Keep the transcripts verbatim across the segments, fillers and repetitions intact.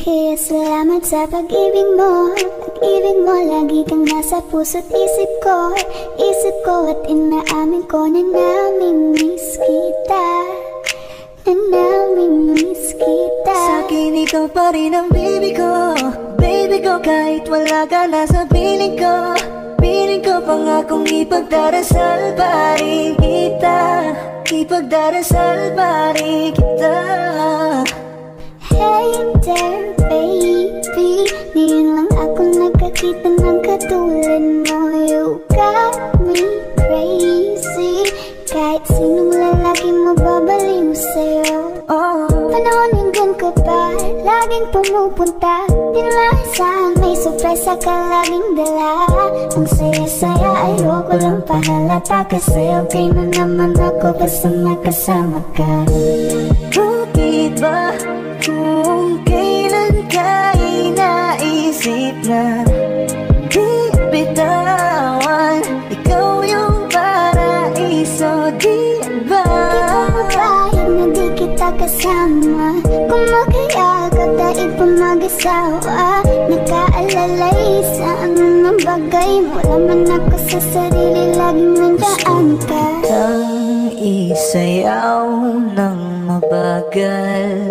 Kaya salamat sa pag-ibig mo. Pag-ibig mo, lagi kang nasa puso't isip ko. Isip ko at inaamin ko na namimiss kita. Na namimiss kita. Sa'kin ikaw pa rin ang baby ko. Baby ko kahit wala ka na sa piling ko. Piling ko pangakong ipagdarasal pa rin kita. Ipagdarasal pa rin kita. Hey there baby, ngayon lang ako nagkakita ng katulad mo. You got me crazy, kahit sinong lalaki mo babaliw sa'yo. Oh. Panahon hanggang ka pa, laging pumupunta. Di maasahan may sorpresa ka laging dala. Ang saya-saya ayoko lang pahalata, kasi okay na naman ako basta nakasama ka. Bakit ba kung kailan ka inaisip na di bitawan? Ikaw yung paraiso, di ba? Di ko mapahig na di kita kasama. Kung magkayakap dahil pa mag-asawa, nakaalalay sa anong bagay. Wala man ako sa sarili, laging nandaan ka. Ang isayaw ng mabagal.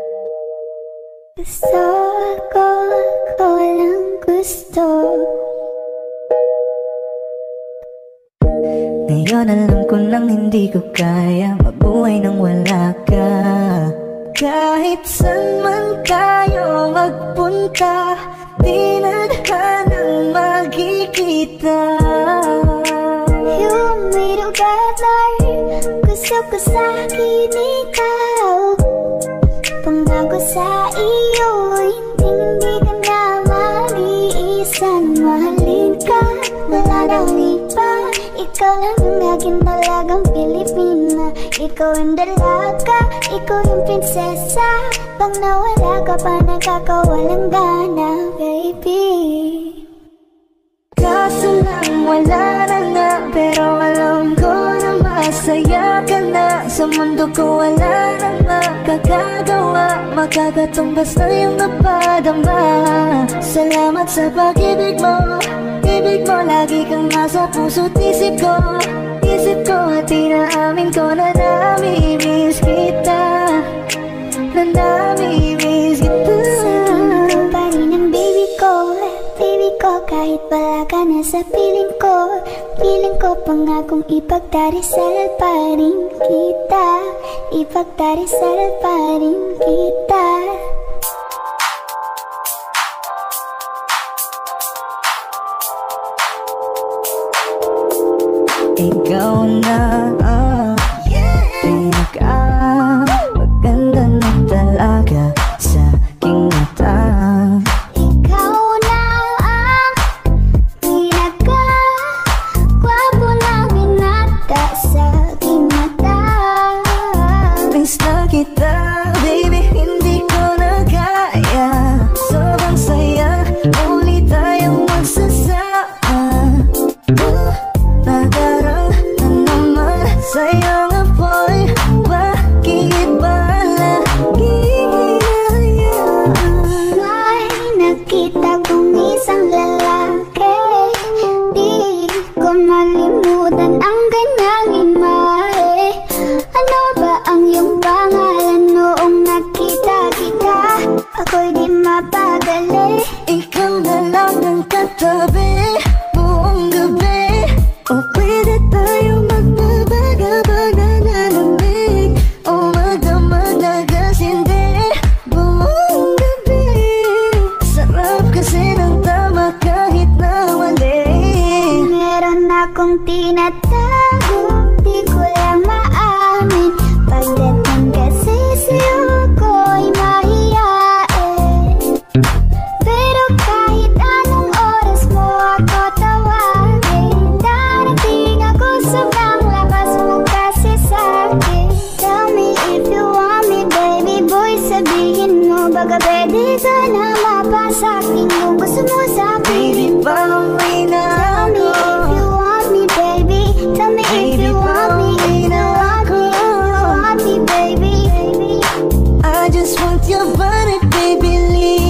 Gusto ako, ako lang gusto. Ngayon alam ko nang hindi ko kaya mabuhay nang wala ka. Kahit saan man tayo magpunta, di na tanang magkikita. You made a better, gusto ko sa'kin ikaw. Pangako sa iyo, hindi hindi ka na mag-iisa. Mahalin ka, wala daw iba. Ikaw lang ang aking talagang Pilipina. Ikaw ang dalaga, ikaw yung prinsesa. Pag nawala ka pa, nakakawalang gana, baby. Kaso lang wala na nga, pero alam ko na masaya ka na. Sa mundo ko wala na makakagawa, makakatumbas na yung napadama. Salamat sa pag-ibig mo. Ibig mo, lagi kang nasa puso't isip ko. Isip ko at inaamin ko na namimiss kita. Na namimiss kita. Sa'kin ka pa rin ang baby ko. Baby ko, kahit wala ka na sa piling ko. Piling ko pangakong ipagdarasal pa rin kita. Ipagdarasal pa rin kita. Ikaw na ang pinaka maganda na talaga sa aking mata. Ikaw na ang pinaka gwapo na binata sa aking mata. Miss na kita, baby, hindi ko na kaya. Sobrang saya, uli tayong magsasama. uh, Nadarang na naman sa'yo nga boy. Bakit ba lagi hinayaan? May nakita kong isang lalaki, di ko malimutan ang kanyang imahe. Ano ba ang iyong pangalan noong nakita kita? Ako'y di mapagali. Ikaw na lang ang katabi buong gabi. O pwede tayo magbabaga-baga na lamig, o magdamag na gasindi buong gabi. Sarap kasi ng tama kahit na mali. Meron akong tinatago, di ko lang maamin. Pagdating kasi sa'yo ko'y mahiyain. Pero kahit anong oras mo ako tawagin, darating ako sobrang lakas mo kasi sa'kin. Tell me if you want me, baby boy, sabihin mo. Baga pwede ka na mapasa'kin kung gusto mo sa'kin. Baby, pauwi na Tell me ako. if you want me, baby. Tell me if Baby, you want me, if pauwi you na want me, if you want me, baby. I just want your body, baby, leave.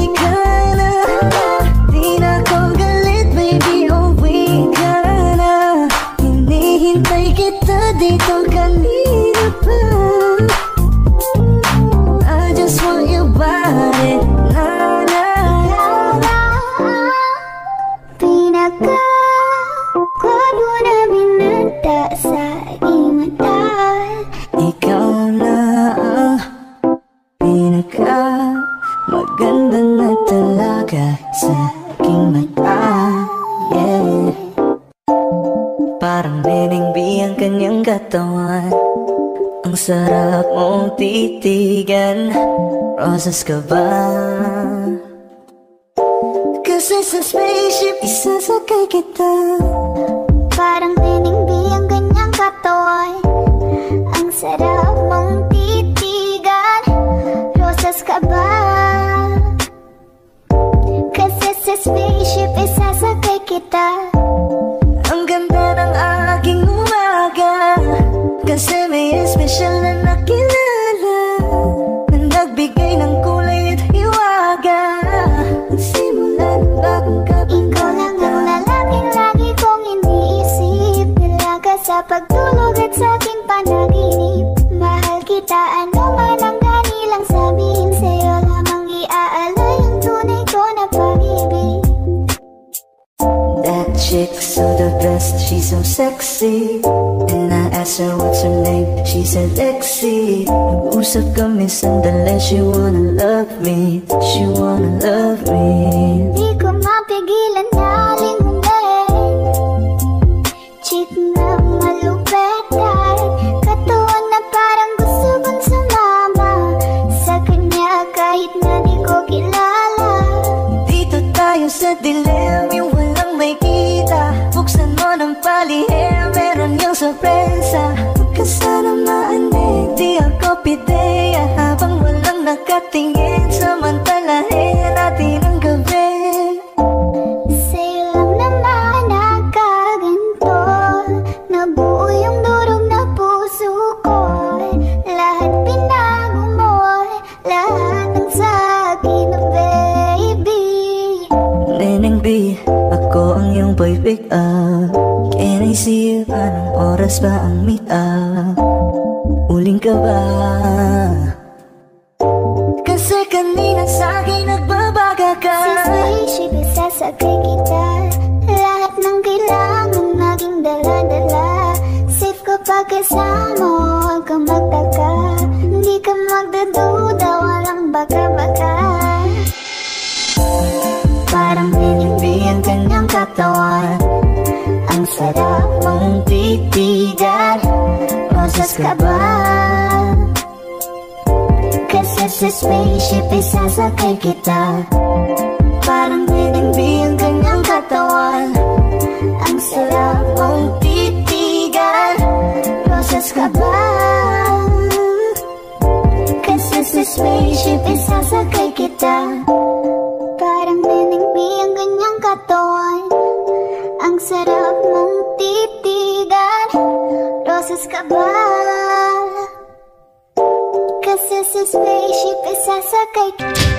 rin na na. Ikaw na ang pinaka-gwapo na binata sa aking mata. Ikaw na ang pinaka-maganda na talaga sa aking mata. Yeah. Parang Neneng B ang kanyang katawan. Ang sarap mong titigan. Rosas ka ba? Kasi sa spaceship isasakay kita. Parang Neneng B ang kanyang katawan. Ang sarap mong titigan. Rosas ka ba? Kasi sa spaceship isasakay kita. Ang ganda ng aking umaga. Kasi may espesyal na nakilala na nagbigay ng kulay at hiwaga. Simula ng bagong kabanata. Ikaw lang ang lalaking lagi kong iniisip. Dalaga sa pagtulog at sa aking panaginip. Mahal kita, ano man ang kanilang sabihin. Sa'yo lamang iaalay ang tunay ko na pag-ibig. That chick so the best, she's so sexy. And I asked her what's her name, she said Lexi. Nag-usap kami sandali, she wanna love me, she wanna love me. Di ko mapigilan na lingunin. Chick na malupet at katawan na parang gusto kong sumama sa kanya kahit na di ko kilala. Dito tayo sa dilim, yung walang may kita. Buksan mo ng palihim, meron yung sorpresa. Huwag ka sana maanig, di ako pideya. Habang walang nakatingin, samantalahin natin ang gabi. Sa'yo lang naman nakaganto. Nabuo yung durog na puso ko. Lahat pinago mo, lahat ng sa'kin, baby. Neneng B, ako ang iyong boy pick up. Can I see you? Anong oras ba ang meet up? Uling ka ba? Kasi kanina sa'kin nagbabaga ka. Sa spaceship isasakay kita. Lahat ng kailangan naging dala-dala. Safe kapag kasama, huwag kang magtaka. Hindi ka magdaduda, walang baka-baka. Parang Neneng B ang kanyang katawan. Ang sarap mong titigan. Rosas ka ba? Kasi sa spaceship isasakay kita. Parang Neneng B ang kanyang katawan. Ang sarap mong titigan. Rosas ka ba? Kasi sa spaceship isasakay kita. Parang Neneng B ang kanyang katawan. Ang sarap mong titigan. Rosas ka ba? Kasi sa spaceship isasakay kita.